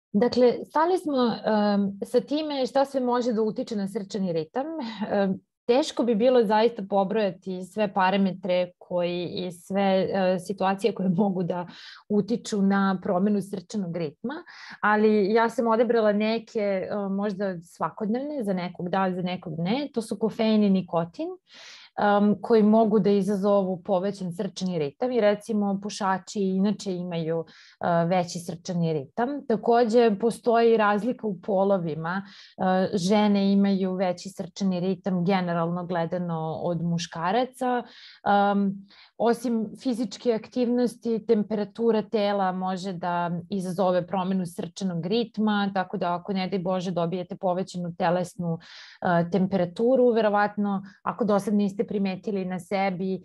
Dakle, stali smo sa time šta sve može da utiče na srčani ritam. Teško bi bilo zaista pobrojati sve parametre i sve situacije koje mogu da utiču na promenu srčanog ritma, ali ja sam odabrala neke možda svakodnevne, za nekog da, za nekog ne. To su kofein i nikotin, koji mogu da izazovu povećan srčani ritam i recimo pušači inače imaju veći srčani ritam. Takođe postoji razlika u polovima. Žene imaju veći srčani ritam generalno gledano od muškaraca. Osim fizičke aktivnosti, temperatura tela može da izazove promenu srčanog ritma, tako da ako ne daj Bože dobijete povećanu telesnu temperaturu, verovatno ako do sad niste primetili na sebi,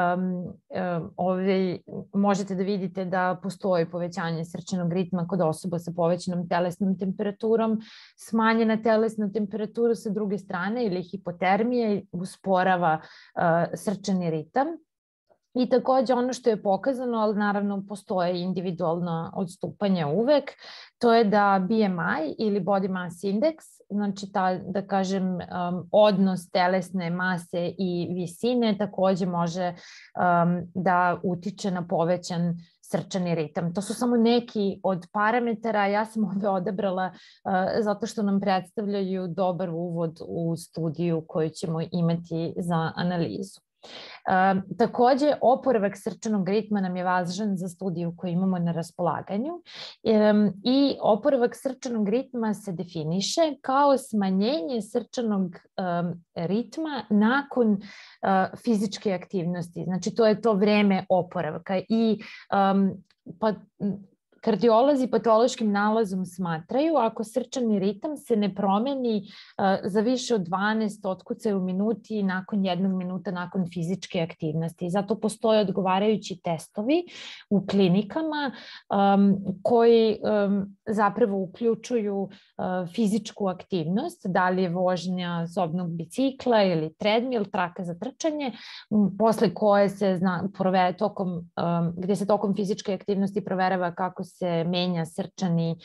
možete da vidite da postoji povećanje srčanog ritma kod osoba sa povećanom telesnom temperaturom. Smanjena telesna temperatura sa druge strane ili hipotermija usporava srčani ritam. I takođe ono što je pokazano, ali naravno postoje individualna odstupanja uvek, to je da BMI ili Body Mass Index, znači da kažem odnos telesne mase i visine takođe može da utiče na povećan srčani ritam. To su samo neki od parametara, ja sam ove odabrala zato što nam predstavljaju dobar uvod u studiju koju ćemo imati za analizu. Takođe, oporavak srčanog ritma nam je važan za studiju koju imamo na raspolaganju i oporavak srčanog ritma se definiše kao smanjenje srčanog ritma nakon fizičke aktivnosti. Znači, to je to vreme oporavka i kardiolozi patološkim nalazom smatraju ako srčani ritam se ne promeni za više od 12 otkucaja u minuti nakon 1 minuta nakon fizičke aktivnosti. Zato postoje odgovarajući testovi u klinikama koji zapravo uključuju fizičku aktivnost, da li je vožnja sobnog bicikla ili treadmill, traka za trčanje, posle koje se gde se tokom fizičke aktivnosti proverava kako se menja srčani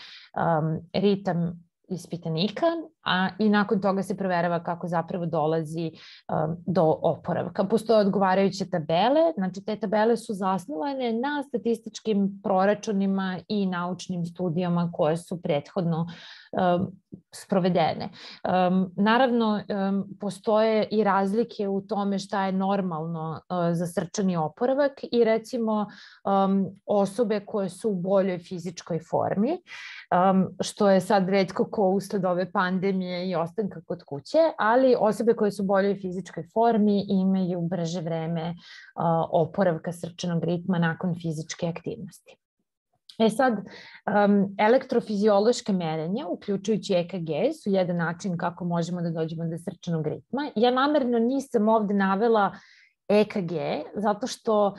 ritam ispitanika, i nakon toga se proverava kako zapravo dolazi do oporavka. Postoje odgovarajuće tabele, znači te tabele su zasnovane na statističkim proračunima i naučnim studijama koje su prethodno sprovedene. Naravno, postoje i razlike u tome šta je normalno za srčani oporavak i recimo osobe koje su u boljoj fizičkoj formi, što je sad retko ko usled ove pandemije i ostanka kod kuće, ali osobe koje su u boljoj fizičkoj formi imaju brže vreme oporavka srčanog ritma nakon fizičke aktivnosti. Sad, elektrofiziološke merenja, uključujući EKG, su jedan način kako možemo da dođemo do srčanog ritma. Ja namerno nisam ovde navela EKG, zato što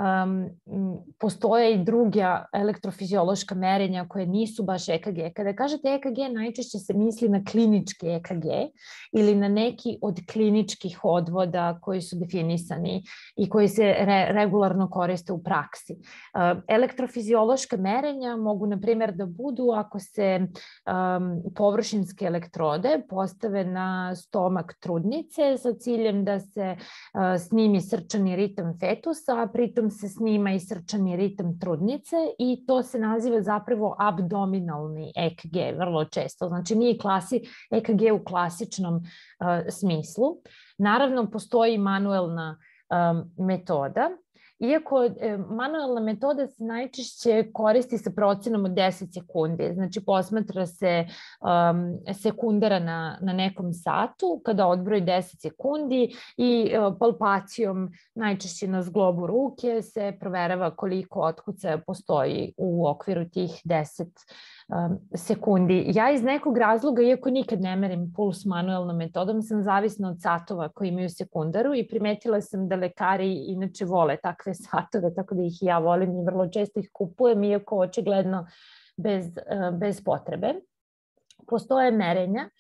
postoje i druga elektrofiziološka merenja koje nisu baš EKG. Kada kažete EKG, najčešće se misli na klinički EKG ili na neki od kliničkih odvoda koji su definisani i koji se regularno koriste u praksi. Elektrofiziološka merenja mogu, na primjer, da budu ako se površinske elektrode postave na stomak trudnice sa ciljem da se snimi srčani ritam fetusa, a pritom se snima i srčani ritam trudnice i to se naziva zapravo abdominalni EKG vrlo često. Znači nije EKG u klasičnom smislu. Naravno, postoji manuelna metoda. Iako manuelna metoda se najčešće koristi sa procenom od 10 sekundi, znači posmatra se sekundara na nekom satu kada odbroji 10 sekundi i palpacijom najčešće na zglobu ruke se proverava koliko otkucaja postoji u okviru tih 10 sekundi. Ja iz nekog razloga, iako nikad ne merim puls manuelnom metodom, sam zavisna od satova koji imaju sekundaru i primetila sam da lekari inače vole takve satove, tako da ih i ja volim i vrlo često ih kupujem, iako očigledno bez potrebe. Postoje merenja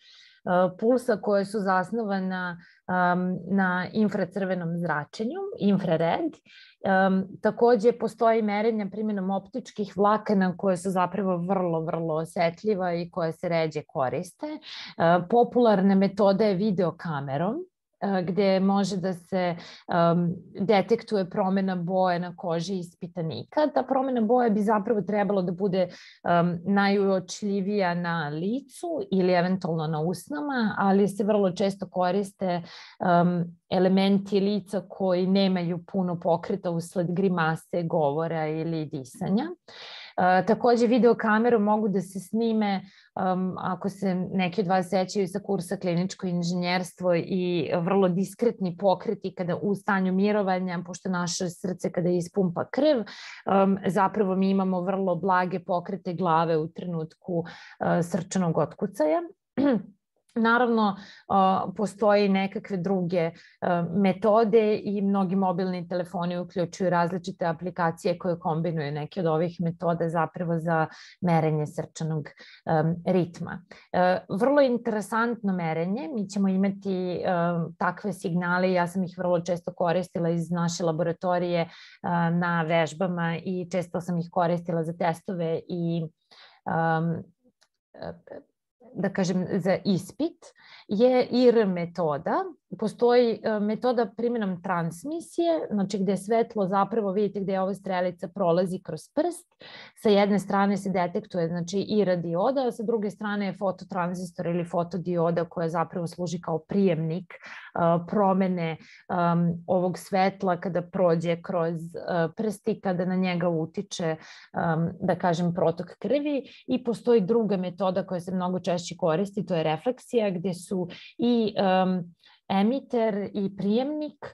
pulsa koje su zasnovana na infracrvenom zračenju, infrared. Takođe postoji merenja primjenom optičkih vlakana koje su zapravo vrlo osetljiva i koje se ređe koriste. Popularna metoda je videokamerom, gde može da se detektuje promena boje na koži ispitanika. Ta promena boje bi zapravo trebalo da bude najuočljivija na licu ili eventualno na usnama, ali se vrlo često koriste elementi lica koji nemaju puno pokreta usled grimase, govora ili disanja. Takođe, videokamerom mogu da se snime, ako se neki od vas sećaju sa kursa kliničko inženjerstvo, i vrlo diskretni pokreti kada u stanju mirovanja, pošto naše srce kada ispumpa krv, zapravo mi imamo vrlo blage pokrete glave u trenutku srčanog otkucaja. Naravno, postoji nekakve druge metode i mnogi mobilni telefoni uključuju različite aplikacije koje kombinuju neke od ovih metoda zapravo za merenje srčanog ritma. Vrlo interesantno merenje, mi ćemo imati takve signale, ja sam ih vrlo često koristila iz naše laboratorije na vežbama i često sam ih koristila za testove i da kažem za ispit, je IR metoda. Postoji metoda primjenom transmisije, znači gde svetlo zapravo, vidite gde ova strelica prolazi kroz prst. Sa jedne strane se detektuje znači IR dioda, a sa druge strane je fototranzistor ili fotodioda koja zapravo služi kao prijemnik promene ovog svetla kada prođe kroz prst i kada na njega utiče, da kažem, protok krvi. I postoji druga metoda koja se mnogo češće koristi, to je refleksija, gde su i emiter i prijemnik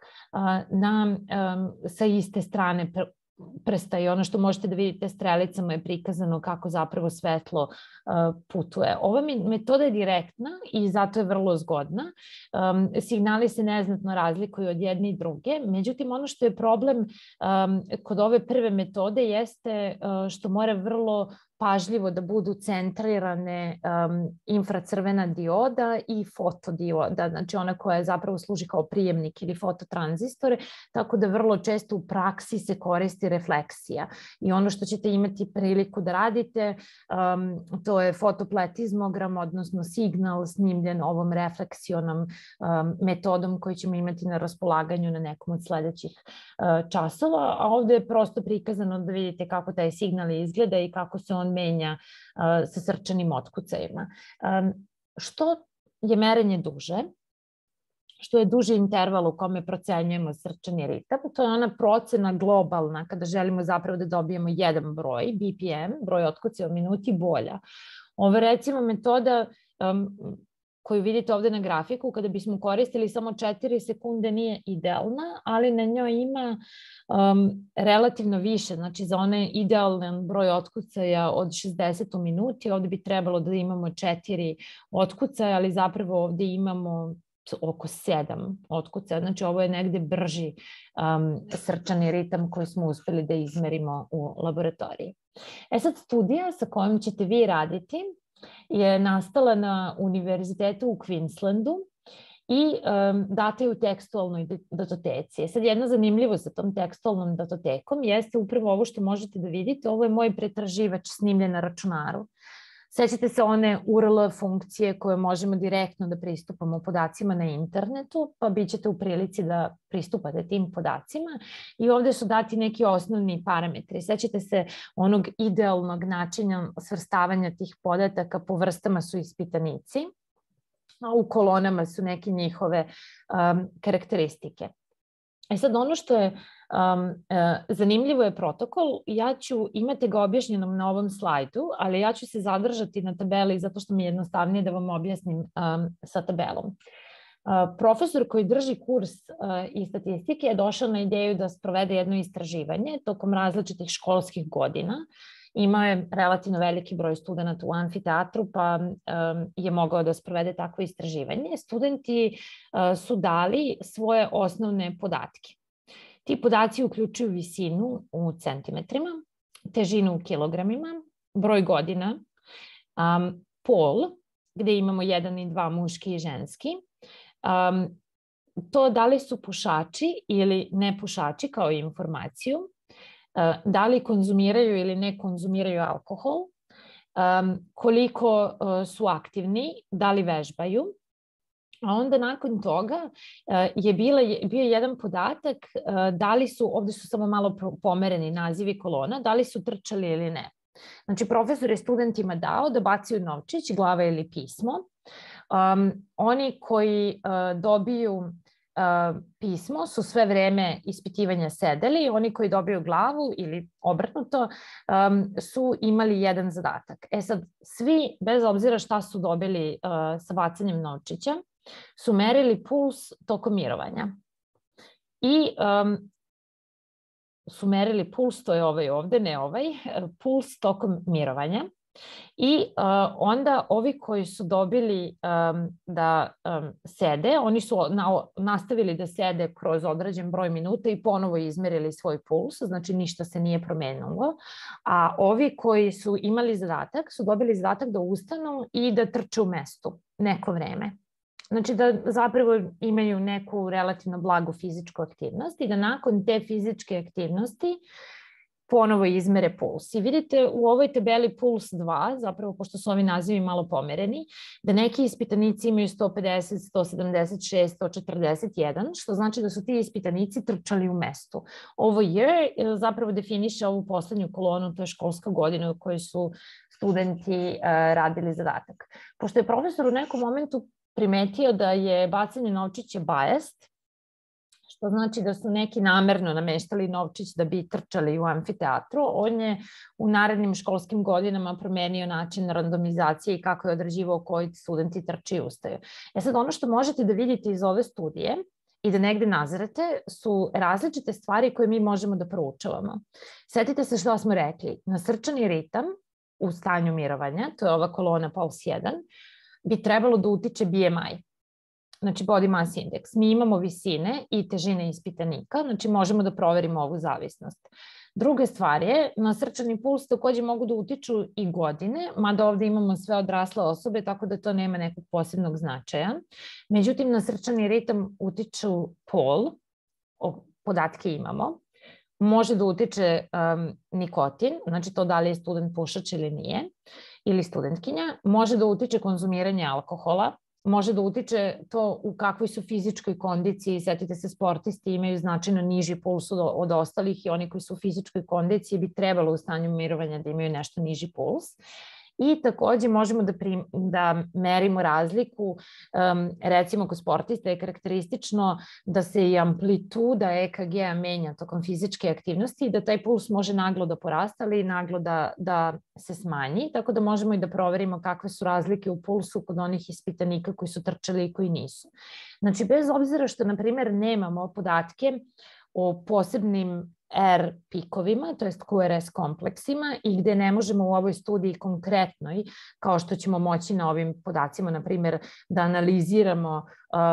sa iste strane prsta, i ono što možete da vidite strelicama je prikazano kako zapravo svetlo putuje. Ova metoda je direktna i zato je vrlo zgodna. Signali se neznatno razlikuju od jedne i druge, međutim ono što je problem kod ove prve metode jeste što mora vrlo pažljivo da budu centrirane infracrvena dioda i fotodioda, znači ona koja zapravo služi kao prijemnik ili fototranzistore, tako da vrlo često u praksi se koristi refleksija. I ono što ćete imati priliku da radite, to je fotopletizmogram, odnosno signal snimljen ovom refleksionom metodom koju ćemo imati na raspolaganju na nekom od sledećih časova, a ovde je prosto prikazano da vidite kako taj signal izgleda i kako se on menja sa srčanim otkucajima. Što je merenje duže, što je duži interval u kome procenjujemo srčani ritam, to je ona procena globalna kada želimo zapravo da dobijemo jedan broj, BPM, broj otkucaja u minuti, bolja. Ovo recimo metoda koju vidite ovde na grafiku, kada bismo koristili samo 4 sekunde nije idealna, ali na njoj ima relativno više, znači za onaj idealan broj otkucaja od 60 u minuti, ovde bi trebalo da imamo 4 otkucaja, ali zapravo ovde imamo oko 7 otkucaja, znači ovo je negde brži srčani ritam koji smo uspeli da izmerimo u laboratoriji. Sad studija sa kojom ćete vi raditi je nastala na univerzitetu u Queenslandu i data je u tekstualnoj datoteci. Sad jedna zanimljivost sa tom tekstualnom datotekom jeste upravo ovo što možete da vidite. Ovo je moj pretraživač snimljen na računaru. Sećate se one URL funkcije koje možemo direktno da pristupamo podacima na internetu, pa bit ćete u prilici da pristupate tim podacima i ovde su dati neki osnovni parametri. Sećate se onog idealnog načina svrstavanja tih podataka, po vrstama su ispitanici, a u kolonama su neke njihove karakteristike. Sad ono što je zanimljivo je protokol, ja ću imati ga objašnjenom na ovom slajdu, ali ja ću se zadržati na tabeli zato što mi je jednostavnije da vam objasnim sa tabelom. Profesor koji drži kurs iz statistike je došao na ideju da sprovede jedno istraživanje tokom različitih školskih godina. Imao je relativno veliki broj studenta u amfiteatru, pa je mogao da sprovede takvo istraživanje. Studenti su dali svoje osnovne podatke. Ti podaci uključuju visinu u centimetrima, težinu u kilogramima, broj godina, pol, gde imamo 1 i 2 muški i ženski. To da li su pušači ili ne pušači kao informaciju, da li konzumiraju ili ne konzumiraju alkohol, koliko su aktivni, da li vežbaju. A onda nakon toga je bio jedan podatak da li su, ovde su samo malo pomereni nazivi kolona, da li su trčali ili ne. Znači, profesor je studentima dao da bacaju novčić, glava ili pismo. Oni koji dobiju pismo su sve vreme ispitivanja sedeli, oni koji dobiju glavu ili obrnuto su imali jedan zadatak. Sad, svi, bez obzira šta su dobili sa bacanjem novčića, su merili puls tokom mirovanja. I su merili puls, to je ovaj ovde, ne ovaj, puls tokom mirovanja. I onda ovi koji su dobili da sede, oni su nastavili da sede kroz određen broj minuta i ponovo izmerili svoj puls, znači ništa se nije promenilo. A ovi koji su imali zadatak su dobili zadatak da ustanu i da trče u mestu neko vreme. Znači da zapravo imaju neku relativno blagu fizičku aktivnost i da nakon te fizičke aktivnosti ponovo izmere puls. I vidite u ovoj tabeli puls 2, zapravo pošto su ovi nazivi malo pomereni, da neki ispitanici imaju 150, 176, 141, što znači da su ti ispitanici trčali u mestu. Ovo year zapravo definiše ovu poslednju kolonu, to je školska godina u kojoj su studenti radili zadatak. Pošto je profesor u nekom momentu primetio da je bacanje novčića biased, što znači da su neki namerno nameštali novčić da bi trčali u amfiteatru, on je u narednim školskim godinama promenio način randomizacije i kako je određivao koji studenti trče i ustaju. Sad, ono što možete da vidite iz ove studije i da negde nazrete su različite stvari koje mi možemo da proučavamo. Setite se što smo rekli, na srčani ritam u stanju mirovanja, to je ova kolona puls 1, bi trebalo da utiče BMI. Znači body mass index. Mi imamo visine i težine ispitanika, znači možemo da proverimo ovu zavisnost. Druga stvar je, na srčani puls takođe mogu da utiču i godine, mada ovde imamo sve odrasle osobe, tako da to nema nekog posebnog značaja. Međutim, na srčani ritam utiču pol, podatke imamo, može da utiče nikotin, znači to da li je student pušač ili nije, ili studentkinja, može da utiče konzumiranje alkohola, može da utiče to u kakvoj su fizičkoj kondiciji. Setite se, sportisti imaju značajno niži puls od ostalih i oni koji su u fizičkoj kondiciji bi trebalo u stanju mirovanja da imaju nešto niži puls. I takođe možemo da merimo razliku, recimo kod sportista je karakteristično da se i amplituda EKG-a menja tokom fizičke aktivnosti i da taj puls može naglo da porasta, ali i naglo da se smanji, tako da možemo i da proverimo kakve su razlike u pulsu kod onih ispitanika koji su trčali i koji nisu. Znači, bez obzira što, na primjer, nemamo podatke o posebnim R pikovima, to jest QRS kompleksima i gde ne možemo u ovoj studiji konkretnoj, kao što ćemo moći na ovim podacima, na primjer, da analiziramo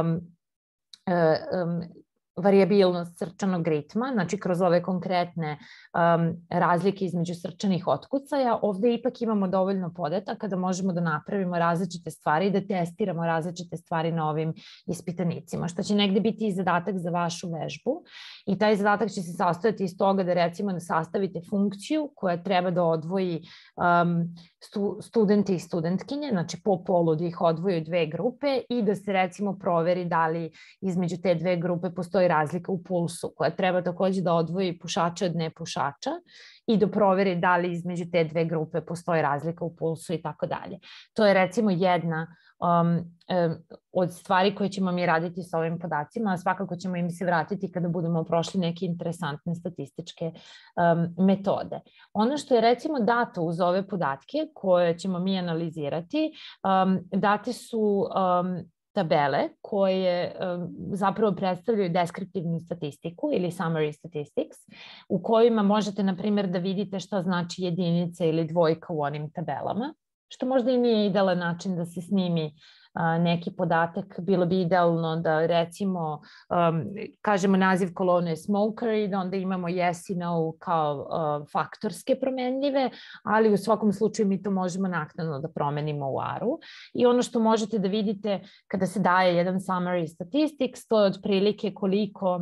varijabilnost srčanog ritma, znači kroz ove konkretne razlike između srčanih otkucaja, ovde ipak imamo dovoljno podataka da možemo da napravimo različite stvari i da testiramo različite stvari na ovim ispitanicima, što će negde biti i zadatak za vašu vežbu. I taj zadatak će se sastojati iz toga da recimo sastavite funkciju koja treba da odvoji studente i studentkinje, znači po polu da ih odvoji u dve grupe i da se recimo proveri da li između te dve grupe postoji razlika u pulsu, koja treba takođe da odvoji pušača od nepušača i da proveri da li između te dve grupe postoji razlika u pulsu i tako dalje. To je recimo jedna od stvari koje ćemo mi raditi sa ovim podacima, a svakako ćemo im se vratiti kada budemo prošli neke interesantne statističke metode. Ono što je recimo dato uz ove podatke koje ćemo mi analizirati, date su tabele koje zapravo predstavljaju deskriptivnu statistiku ili summary statistics, u kojima možete, na primjer, da vidite šta znači jedinica ili dvojka u onim tabelama. što možda i nije idealan način da se snimi neki podatak. Bilo bi idealno da recimo kažemo naziv kolone je smoker i da onda imamo yes i no kao faktorske promenljive, ali u svakom slučaju mi to možemo naknadno da promenimo u AR-u. I ono što možete da vidite kada se daje jedan summary statistics, to je otprilike koliko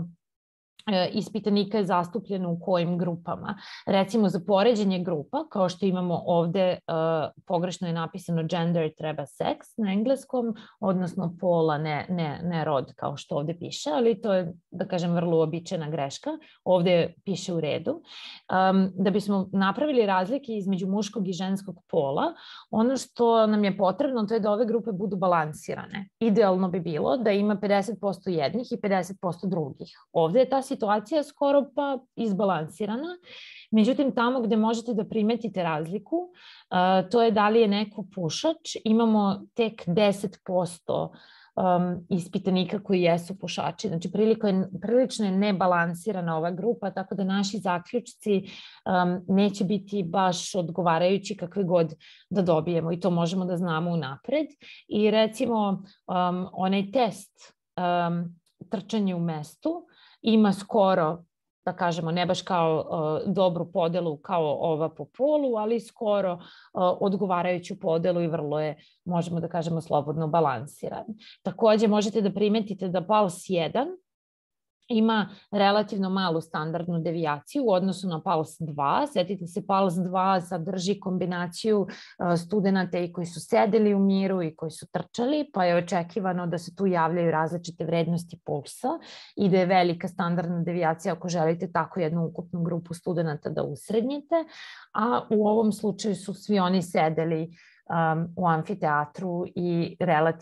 ispitanika je zastupljeno u kojim grupama. Recimo za poređenje grupa, kao što imamo ovde, pogrešno je napisano gender treba sex na engleskom, odnosno pola, ne rod kao što ovde piše, ali to je, da kažem, vrlo uobičajena greška. Ovde piše u redu. Da bismo napravili razlike između muškog i ženskog pola, ono što nam je potrebno to je da ove grupe budu balansirane. Idealno bi bilo da ima 50% jednih i 50% drugih. Ovde je ta situacija skoro pa izbalansirana. Međutim, tamo gde možete da primetite razliku, to je da li je neko pušač. Imamo tek 10% ispitanika koji jesu pušači. Znači, prilično je nebalansirana ova grupa, tako da naši zaključci neće biti baš odgovarajući kakve god da dobijemo i to možemo da znamo unapred. I recimo, onaj test trčanje u mestu ima skoro, da kažemo, ne baš kao dobru podelu kao ova po polu, ali skoro odgovarajuću podelu i vrlo je, možemo da kažemo, slobodno balansiran. Takođe možete da primetite da PALS 1 ima relativno malu standardnu devijaciju u odnosu na PALS 2. Sjetite se, PALS 2 sadrži kombinaciju studenata i koji su sedeli u miru i koji su trčali, pa je očekivano da se tu javljaju različite vrednosti pulsa i da je velika standardna devijacija ako želite tako jednu ukupnu grupu studenata da usrednjite, a u ovom slučaju su svi oni sedeli u amfiteatru i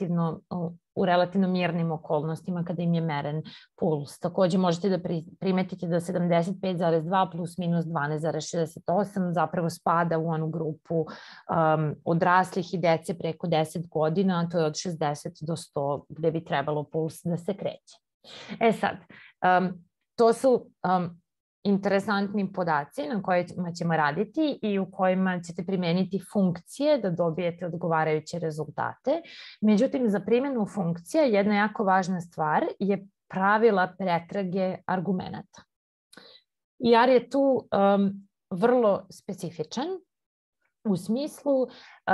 u relativno mirnim okolnostima kada im je meren puls. Takođe možete da primetite da 75,2 plus minus 12,68 zapravo spada u onu grupu odraslih i dece preko 10 godina, a to je od 60 do 100 gde bi trebalo puls da se kreće. Sad, to su interesantni podaci na kojima ćemo raditi i u kojima ćete primeniti funkcije da dobijete odgovarajuće rezultate. Međutim, za primjenu funkcija jedna jako važna stvar je pravila pretrage argumenata. IR je tu vrlo specifičan u smislu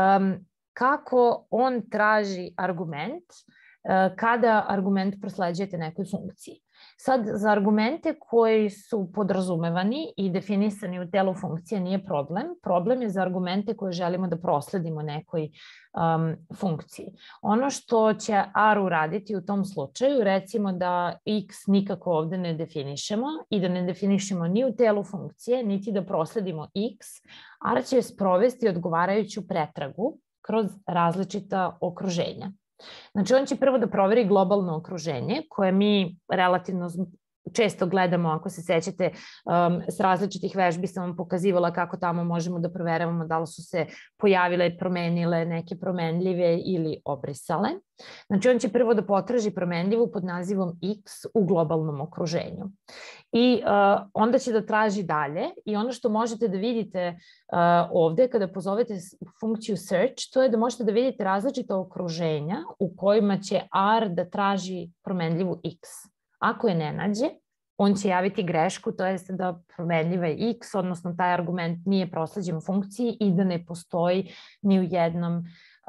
kako on traži argument kada argument prosleđujete nekoj funkciji. Sad, za argumente koji su podrazumevani i definisani u telu funkcije nije problem. Problem je za argumente koje želimo da prosledimo nekoj funkciji. Ono što će R uraditi u tom slučaju, recimo da x nikako ovde ne definišemo i da ne definišemo ni u telu funkcije, niti da prosledimo x, R će sprovesti odgovarajuću pretragu kroz različita okruženja. Znači, on će prvo da proveri globalno okruženje koje mi relativno često gledamo, ako se sećate, s različitih vežbi sam vam pokazivala kako tamo možemo da proveravamo da li su se pojavile, promenile neke promenljive ili obrisale. Znači, on će prvo da potraži promenljivu pod nazivom x u globalnom okruženju. I onda će da traži dalje i ono što možete da vidite ovde kada pozovete funkciju search, to je da možete da vidite različita okruženja u kojima će R da traži promenljivu x. Ako je ne nađe, on će javiti grešku, to je da promenljiva je x, odnosno taj argument nije prosleđen u funkciji i da ne postoji ni u jednom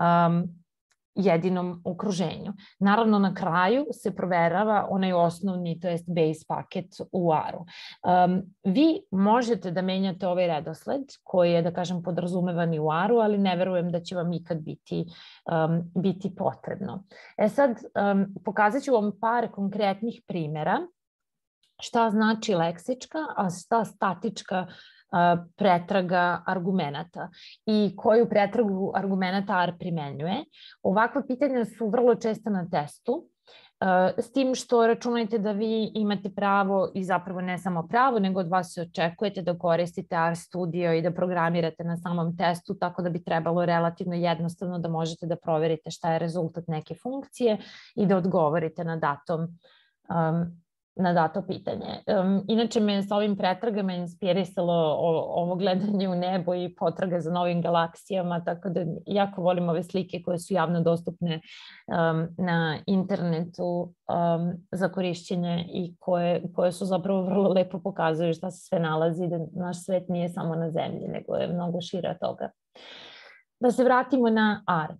jedinom okruženju. Naravno, na kraju se proverava onaj osnovni, to jest base paket u R-u. Vi možete da menjate ovaj redosled koji je, da kažem, podrazumevan u R-u, ali ne verujem da će vam ikad biti potrebno. Sad, pokazat ću vam par konkretnih primjera šta znači leksička, a šta statička pretraga argumenata i koju pretragu argumenata R primenjuje. Ovakva pitanja su vrlo česta na testu, s tim što računajte da vi imate pravo i zapravo ne samo pravo, nego od vas se očekujete da koristite RStudio i da programirate na samom testu, tako da bi trebalo relativno jednostavno da možete da proverite šta je rezultat neke funkcije i da odgovorite na dato pitanje. Inače me sa ovim pretragama inspirisalo ovo gledanje u nebo i potraga za novim galaksijama, tako da jako volim ove slike koje su javno dostupne na internetu za korišćenje i koje su zapravo vrlo lepo pokazuju šta se sve nalazi, da naš svet nije samo na zemlji, nego je mnogo šire toga. Da se vratimo na R.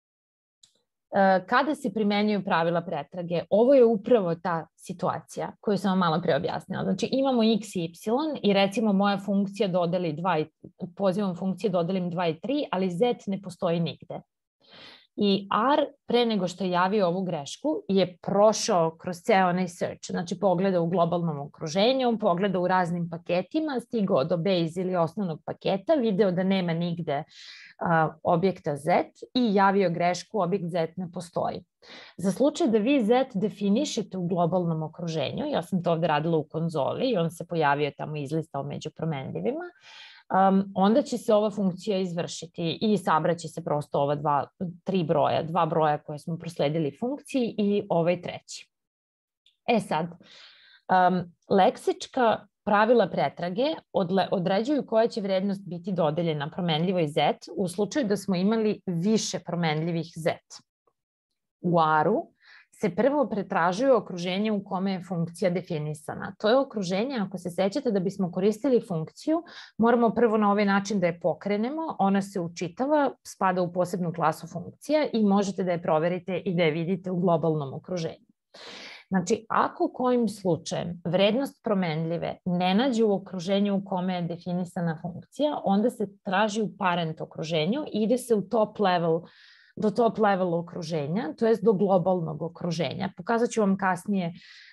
Kada se primenjuju pravila pretrage, ovo je upravo ta situacija koju sam vam malo pre objasnila. Znači imamo x i y i recimo moja funkcija dodeli 2, pozivom funkcije dodelim 2 i 3, ali z ne postoji nigde. I R, pre nego što je javio ovu grešku, je prošao kroz ceo onaj search. Znači pogledao u globalnom okruženju, pogledao u raznim paketima, stigao do base ili osnovnog paketa, video da nema nigde objekta z i javio grešku, objekt z ne postoji. Za slučaj da vi z definišete u globalnom okruženju, ja sam to ovde radila u konzoli i on se pojavio tamo izlistao među promenljivima, onda će se ova funkcija izvršiti i sabraće se prosto ova dva broja koje smo prosledili funkciji i ovaj treći. Sad, leksička pravila pretrage određuju koja će vrednost biti dodeljena promenljivoj z u slučaju da smo imali više promenljivih z. U R-u se prvo pretražuje okruženje u kome je funkcija definisana. To je okruženje, ako se sećate, da bismo koristili funkciju, moramo prvo na ovaj način da je pokrenemo, ona se učitava, spada u posebnu klasu funkcija i možete da je proverite i da je vidite u globalnom okruženju. Znači, ako kojim slučajem vrednost promenljive ne nađe u okruženju u kome je definisana funkcija, onda se traži u parent okruženju i ide se u do top level okruženja, to jest do globalnog okruženja. Pokazat ću vam kasnije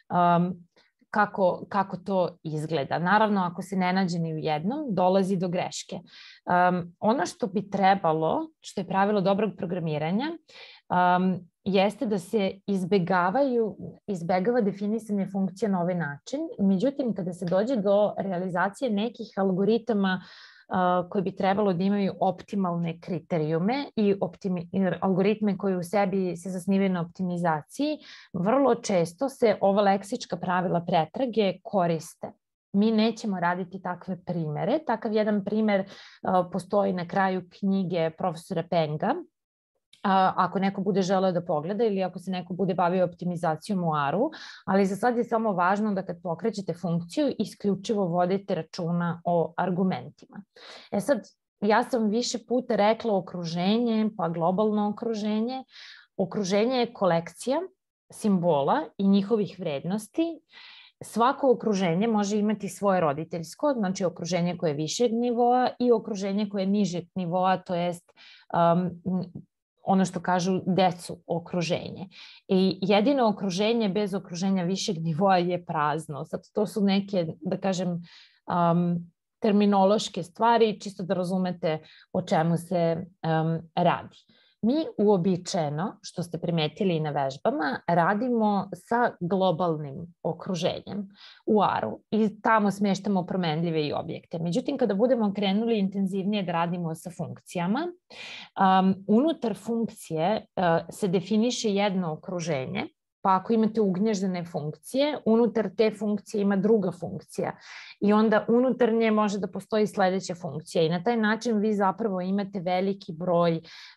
kako to izgleda. Naravno, ako se ne nađe ni u jednom, dolazi do greške. Ono što bi trebalo, što je pravilo dobrog programiranja, jeste da se izbegava definisanje funkcija na ovaj način. Međutim, kada se dođe do realizacije nekih algoritama koji bi trebalo da imaju optimalne kriterijume i algoritme koji u sebi se zasnivaju na optimizaciji, vrlo često se ova leksička pravila pretrage koriste. Mi nećemo raditi takve primere. Takav jedan primer postoji na kraju knjige profesora Penga, ako neko bude želeo da pogleda ili ako se neko bude bavio optimizacijom u R-u, ali za sad je samo važno da kad pokrećete funkciju isključivo vodite računa o argumentima. Sad, ja sam više puta rekla okruženje, pa globalno okruženje. Okruženje je kolekcija simbola i njihovih vrednosti. Svako okruženje može imati svoje roditeljsko, znači okruženje koje je višeg nivoa i okruženje koje je nižeg nivoa, to jest ono što kažu decu okruženje. I jedino okruženje bez okruženja višeg nivoa je prazno. Sad to su neke, da kažem, terminološke stvari, čisto da razumete o čemu se radi. Mi uobičajeno, što ste primetili i na vežbama, radimo sa globalnim okruženjem u R-u i tamo smeštamo promenljive i objekte. Međutim, kada budemo krenuli intenzivnije da radimo sa funkcijama, unutar funkcije se definiše jedno okruženje, pa ako imate ugnježdene funkcije, unutar te funkcije ima druga funkcija i onda unutar nje može da postoji sledeća funkcija i na taj način vi zapravo imate veliki broj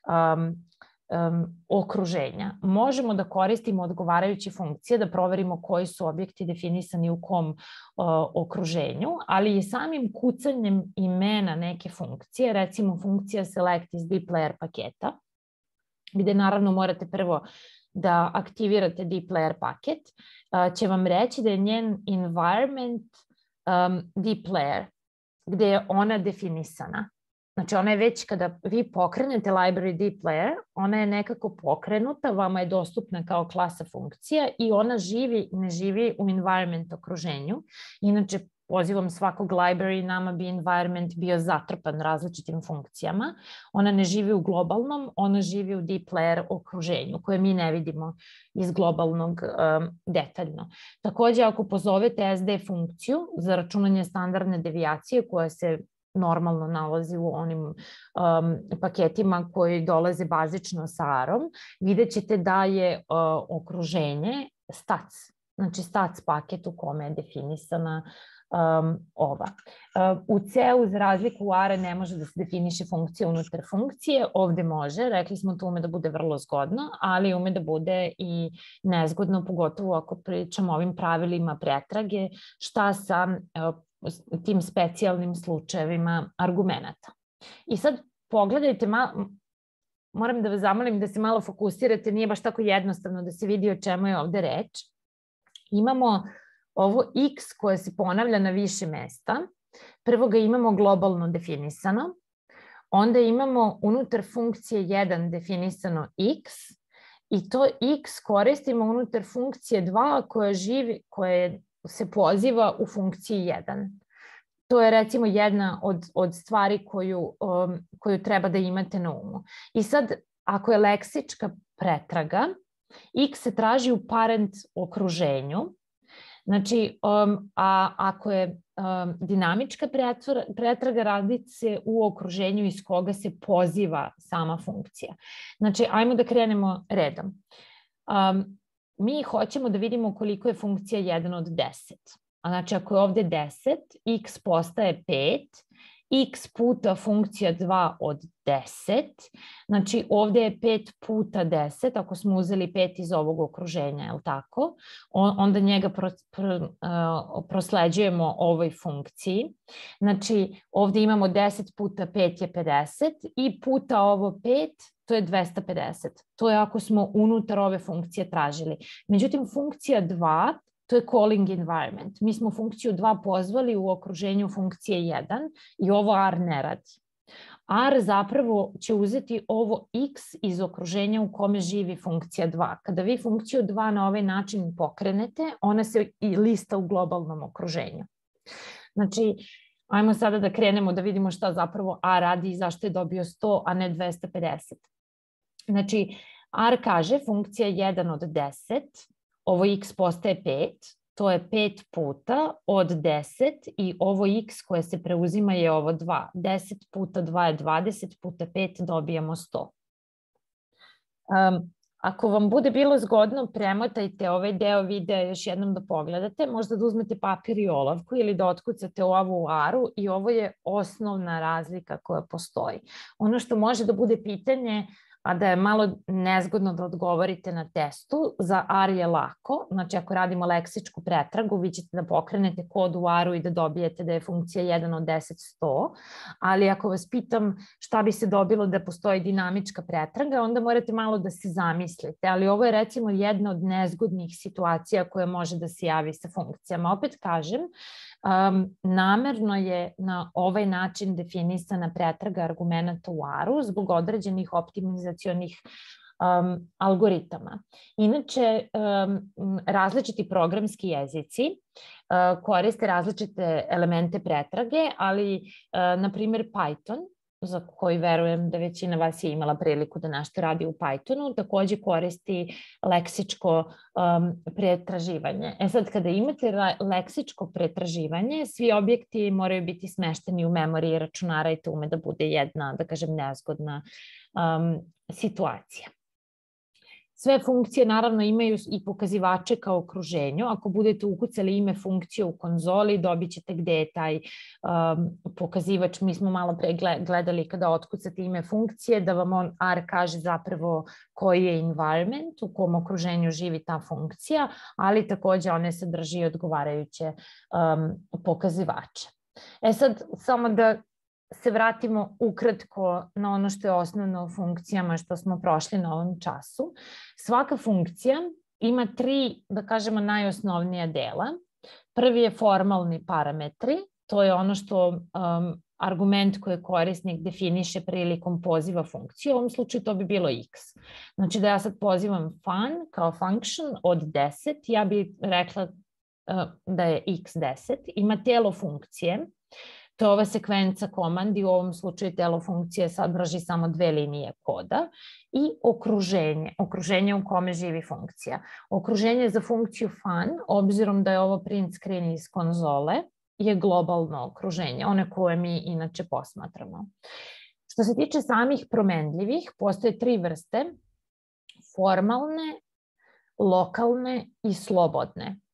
okruženja. Možemo da koristimo odgovarajuće funkcije da proverimo koji su objekti definisani u kom okruženju, ali i samim kucanjem imena neke funkcije, recimo funkcija select iz dplayer paketa, gde naravno morate prvo da aktivirate dplayer paket, će vam reći da je njen environment dplayer, gde je ona definisana. Znači ona je već kada vi pokrenete library dplayer, ona je nekako pokrenuta, vama je dostupna kao klasa funkcija i ona ne živi u environment okruženju. Inače, pozivom svakog library, nama bi environment bio zatrpan različitim funkcijama. Ona ne živi u globalnom, ona živi u dplayer okruženju koje mi ne vidimo iz globalnog detaljno. Takođe, ako pozovete SD funkciju za računanje standardne devijacije koja se normalno nalazi u onim paketima koji dolaze bazično sa R-om, vidjet ćete da je okruženje stats. znači stats paket u kome je definisana ova. U C-u za razliku u ARE ne može da se definiše funkcija unutar funkcije, ovde može, rekli smo to ume da bude vrlo zgodno, ali ume da bude i nezgodno, pogotovo ako pričamo o ovim pravilima pretrage, šta sa tim specijalnim slučajevima argumenata. I sad pogledajte, moram da vas zamolim da se malo fokusirate, nije baš tako jednostavno da se vidi o čemu je ovde reč. Imamo ovo x koje se ponavlja na više mesta. Prvo ga imamo globalno definisano, onda imamo unutar funkcije 1 definisano x i to x koristimo unutar funkcije 2 koje se poziva u funkciji 1. To je recimo jedna od stvari koju treba da imate na umu. I sad, ako je leksička pretraga, x se traži u parent okruženju. Znači, a ako je dinamička pretraga, radi se u okruženju iz koga se poziva sama funkcija. Znači, ajmo da krenemo redom. Mi hoćemo da vidimo koliko je funkcija 1 od 10. A znači, ako je ovde 10, x postaje 5, x puta funkcija 2 od 10, znači ovde je 5 puta 10, ako smo uzeli 5 iz ovog okruženja, je li tako? Onda njega prosleđujemo ovoj funkciji. Znači ovde imamo 10 puta 5 je 50 i puta ovo 5, to je 250. To je ako smo unutar ove funkcije tražili. Međutim, funkcija 2, to je calling environment. Mi smo funkciju 2 pozvali u okruženju funkcije 1 i ovo AR ne radi. AR zapravo će uzeti ovo x iz okruženja u kome živi funkcija 2. Kada vi funkciju 2 na ovaj način pokrenete, ona se i lista u globalnom okruženju. Znači, ajmo sada da krenemo da vidimo šta zapravo AR radi i zašto je dobio 100, a ne 250. Znači, AR kaže funkcija 1 od 10, ovo x postaje 5, to je 5 puta od 10 i ovo x koje se preuzima je ovo 2. 10 puta 2 je 20, puta 5 dobijamo 100. Ako vam bude bilo zgodno, premotajte ovaj deo videa još jednom da pogledate, možda da uzmete papir i olovku ili da otkucate ovo u AR-u i ovo je osnovna razlika koja postoji. Ono što može da bude pitanje, a da je malo nezgodno da odgovorite na testu, za AR je lako. Znači, ako radimo leksičku pretragu, vi ćete da pokrenete kod u AR-u i da dobijete da je funkcija 1 od 10 100, ali ako vas pitam šta bi se dobilo da postoji dinamička pretraga, onda morate malo da se zamislite, ali ovo je recimo jedna od nezgodnih situacija koja može da se javi sa funkcijama. Opet kažem, namerno je na ovaj način definisana pretraga argumenata u AR-u zbog određenih optimizacionih algoritama. Inače, različiti programski jezici koriste različite elemente pretrage, ali, na primjer, Python, za koji verujem da većina vas je imala priliku da nešto radi u Pythonu, takođe koristi leksičko pretraživanje. Sad, kada imate leksičko pretraživanje, svi objekti moraju biti smešteni u memoriji računara i to ume da bude jedna, da kažem, nezgodna situacija. Sve funkcije naravno imaju i pokazivače kao okruženju. Ako budete ukucali ime funkcije u konzoli, dobit ćete gde je taj pokazivač. Mi smo malo pre gledali kada otkucate ime funkcije, da vam on AR kaže zapravo koji je environment, u kom okruženju živi ta funkcija, ali takođe one sadrži odgovarajuće pokazivače. Sad, samo da se vratimo ukratko na ono što je osnovno u funkcijama što smo prošli na ovom času. Svaka funkcija ima 3, da kažemo, najosnovnija dela. Prvi je formalni parametri, to je ono što argument koji korisnik definiše prilikom poziva funkcije. U ovom slučaju to bi bilo x. Znači da ja sad pozivam fun kao function od 10, ja bih rekla da je x 10. Ima telo funkcije. To je ova sekvenca komandi, u ovom slučaju telo funkcije sadrži samo 2 linije koda i okruženje u kome živi funkcija. Okruženje za funkciju fun, obzirom da je ovo print screen iz konzole, je globalno okruženje, one koje mi inače posmatramo. Što se tiče samih promenljivih, postoje 3 vrste, formalne, lokalne i slobodne.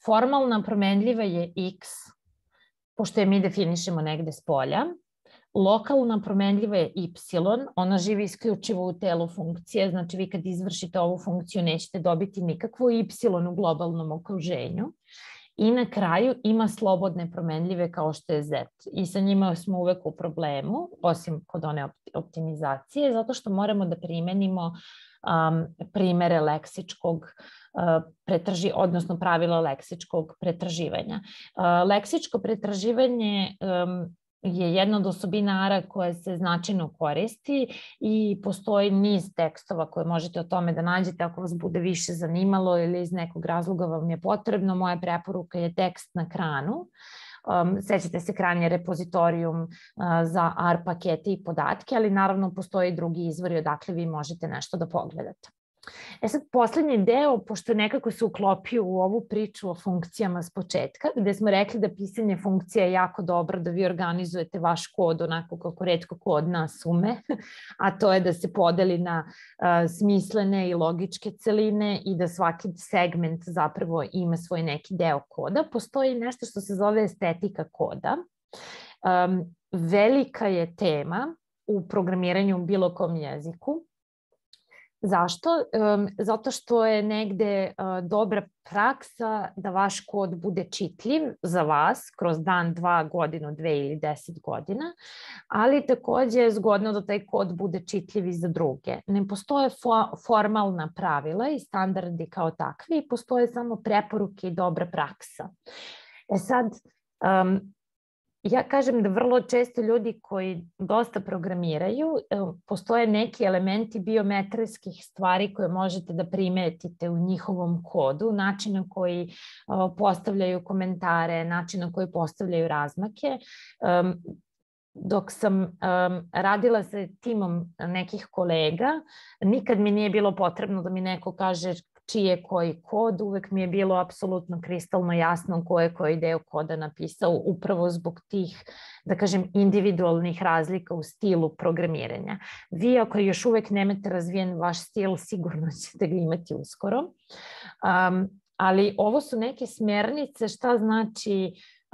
Formalna promenljiva je x, pošto je mi definišemo negde s polja. Lokalna promenljiva je y, ona živi isključivo u telu funkcije, znači vi kad izvršite ovu funkciju nećete dobiti nikakvu y u globalnom okruženju. I na kraju ima slobodne promenljive kao što je z. I sa njima smo uvek u problemu, osim kod one optimizacije, zato što moramo da primenimo primere leksičkog odnosno pravila leksičkog pretraživanja. Leksičko pretraživanje je jedna od osobina ARA koja se značajno koristi i postoji niz tekstova koje možete o tome da nađete ako vas bude više zanimalo ili iz nekog razloga vam je potrebno. Moja preporuka je tekst na kranu. Sećate se, kran je repozitorijum za AR pakete i podatke, ali naravno postoje i drugi izvori odakle vi možete nešto da pogledate. Sad, poslednji deo, pošto nekako se uklopio u ovu priču o funkcijama s početka, gde smo rekli da pisanje funkcija je jako dobro, da vi organizujete vaš kod onako kako retko ko od nas ume, a to je da se podeli na smislene i logičke celine i da svaki segment zapravo ima svoj neki deo koda. Postoji nešto što se zove estetika koda. Velika je tema u programiranju u bilo kom jeziku. Zašto? Zato što je negde dobra praksa da vaš kod bude čitljiv za vas kroz dan, 2, godinu, 2 ili 10 godina, ali takođe je zgodno da taj kod bude čitljiv i za druge. Ne postoje formalna pravila i standardi kao takvi, postoje samo preporuke i dobra praksa. Sad, ja kažem da vrlo često ljudi koji dosta programiraju, postoje neki elementi biometrijskih stvari koje možete da primetite u njihovom kodu, način na koji postavljaju komentare, način na koji postavljaju razmake. Dok sam radila sa timom nekih kolega, nikad mi nije bilo potrebno da mi neko kaže čiji je koji kod, uvek mi je bilo apsolutno kristalno jasno ko je koji deo koda napisao, upravo zbog tih, da kažem, individualnih razlika u stilu programiranja. Vi ako još uvek nemate razvijen vaš stil, sigurno ćete ga imati uskoro. Ali ovo su neke smernice šta znači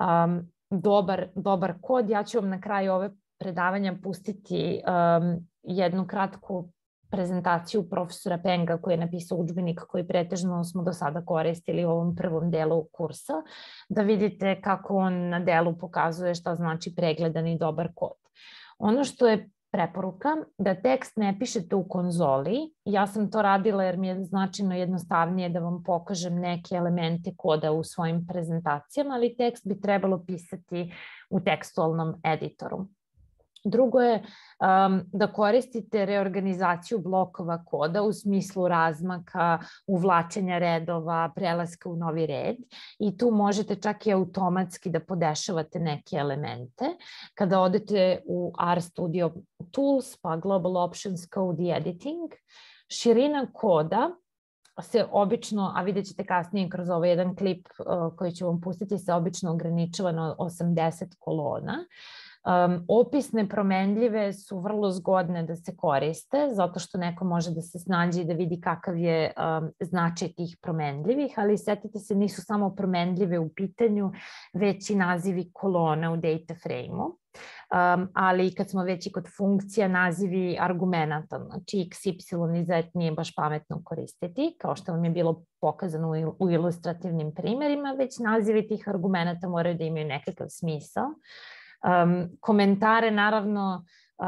dobar kod. Ja ću vam na kraju ove predavanja pustiti jednu kratku prezentaciju profesora Penga koji je napisao udžbenik koji pretežno smo do sada koristili u ovom prvom delu kursa, da vidite kako on na delu pokazuje šta znači pregledan i dobar kod. Ono što je preporuka, da tekst ne pišete u konzoli. Ja sam to radila jer mi je značajno jednostavnije da vam pokažem neke elemente koda u svojim prezentacijama, ali tekst bi trebalo pisati u tekstualnom editoru. Drugo je da koristite reorganizaciju blokova koda u smislu razmaka, uvlačenja redova, prelaska u novi red i tu možete čak i automatski da podešavate neke elemente. Kada odete u RStudio Tools, pa Global Options Code i Editing, širina koda se obično, a vidjet ćete kasnije kroz ovaj jedan klip koji ću vam pustiti, se obično ograničava na 80 kolona. Opisne promenljive su vrlo zgodne da se koriste, zato što neko može da se snađe i da vidi kakav je značaj tih promenljivih, ali setite se, nisu samo promenljive u pitanju, već i nazivi kolona u data frame-u. Ali kad smo već i kod funkcija, nazivi argumenta, znači x, y i z nije baš pametno koristiti, kao što vam je bilo pokazano u ilustrativnim primerima, već nazivi tih argumenta moraju da imaju nekakav smisao. Komentare naravno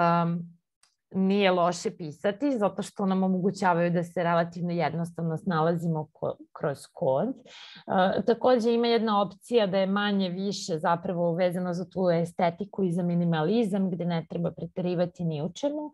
nije loše pisati zato što nam omogućavaju da se relativno jednostavno snalazimo kroz kod. Takođe ima jedna opcija da je manje više zapravo vezano za tu estetiku i za minimalizam gde ne treba preterivati ni u čemu.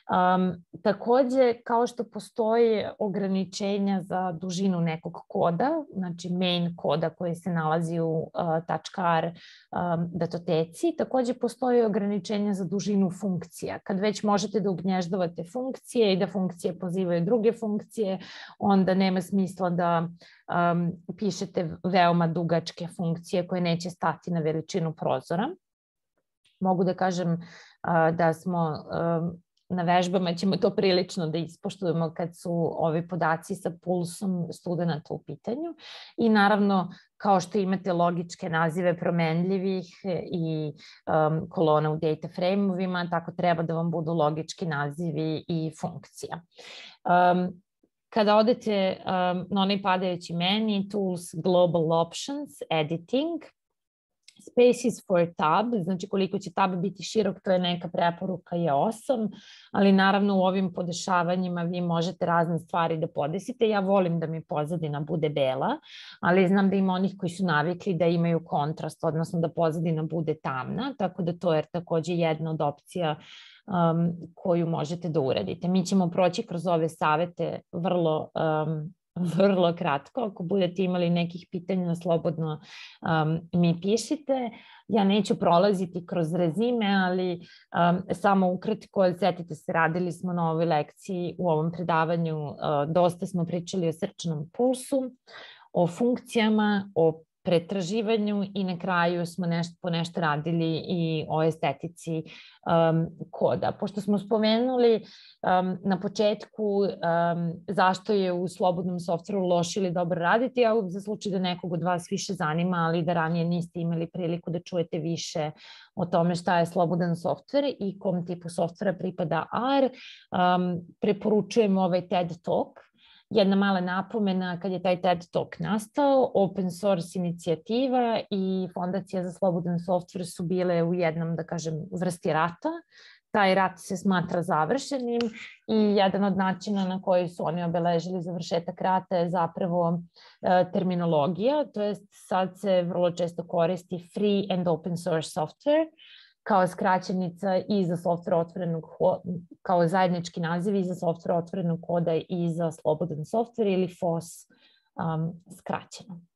Takođe, kao što postoji ograničenja za dužinu nekog koda, znači main koda koji se nalazi u .r datoteci, takođe postoji ograničenja za dužinu funkcija. Kad već možete da ugnježdavate funkcije i da funkcije pozivaju druge funkcije, onda nema smisla da pišete veoma dugačke funkcije koje neće stati na veličinu prozora. Mogu da kažem da smo na vežbama ćemo to prilično da ispoštujemo kad su ovi podaci sa pulsom studenta u pitanju. I naravno, kao što imate logičke nazive promenljivih i kolona u data frame-ovima, tako treba da vam budu logički nazivi i funkcija. Kada odete na onaj padajući meni, Tools, Global Options, Editing, Spaces for tab, znači koliko će tab biti širok, to je neka preporuka je 8, ali naravno u ovim podešavanjima vi možete razne stvari da podesite. Ja volim da mi pozadina bude bela, ali znam da ima onih koji su navikli da imaju kontrast, odnosno da pozadina bude tamna, tako da to je takođe jedna od opcija koju možete da uradite. Mi ćemo proći kroz ove savete vrlo kratko. Ako budete imali nekih pitanja, slobodno mi pišite. Ja neću prolaziti kroz rezime, ali samo ukratko, setite se, radili smo na ovoj lekciji, u ovom predavanju, dosta smo pričali o srčanom pulsu, o funkcijama, o pretraživanju i na kraju smo po nešto radili i o estetici koda. Pošto smo spomenuli na početku zašto je u slobodnom softveru loše ili dobro raditi, ja za slučaj da nekog od vas više zanima, ali da ranije niste imali priliku da čujete više o tome šta je slobodan softver i kom tipu softvera pripada R, preporučujem ovaj TED Talk. Jedna mala napomena, kad je taj TED Talk nastao, open source inicijativa i Fondacija za slobodan softver su bile u jednom, da kažem, vrsti rata. Taj rat se smatra završenim i jedan od načina na koji su oni obeležili završetak rata je zapravo terminologija, to jest sad se vrlo često koristi free and open source software kao skraćenica i za softver otvorenog, kao zajednički naziv i za softver otvorenog koda i za slobodan softver ili FOSS skraćeno.